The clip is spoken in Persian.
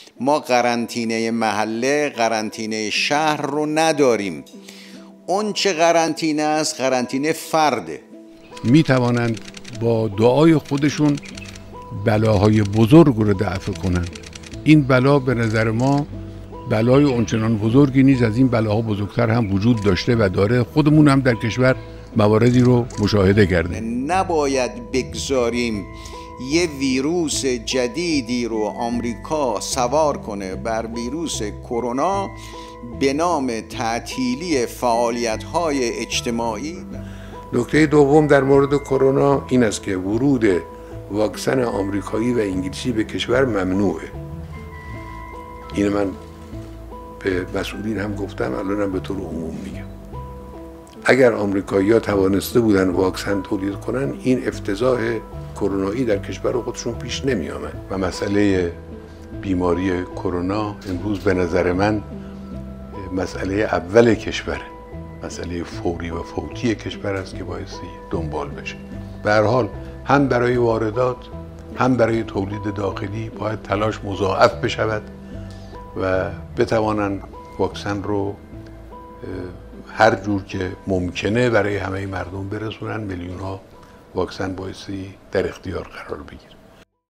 ما قرنطینه محله، قرنطینه شهر رو نداریم. اون چه قرنطینه است، قرنطینه فرده. می توانند با دعای خودشون بلاهای بزرگ رو دفع کنند. این بلا به نظر ما بلای اونچنان بزرگی نیست، از این بلاها بزرگتر هم وجود داشته و داره. خودمون هم در کشور مواردی رو مشاهده کردیم. نباید بگذاریم یه ویروس جدیدی رو آمریکا سوار کنه بر ویروس کرونا به نام تعطیلی فعالیت‌های اجتماعی. نکته دوم در مورد کرونا این است که ورود واکسن آمریکایی و انگلیسی به کشور ممنوعه. این من به مسئولین هم گفتم، الانم به طور عموم میگم. اگر آمریکایی‌ها توانسته بودن واکسن تولید کنن، این افتضاح کرونایی در کشور خودشون پیش نمی آمد. و مسئله بیماری کرونا امروز به نظر من مسئله اول کشوره، مسئله فوری و فوتی کشور است که بایستی دنبال بشه. به هر حال هم برای واردات هم برای تولید داخلی باید تلاش مضاعف بشود و بتوانند واکسن رو هر جور که ممکنه برای همه مردم برسونن. میلیون ها واکسن بایستی در اختیار قرار بگیره.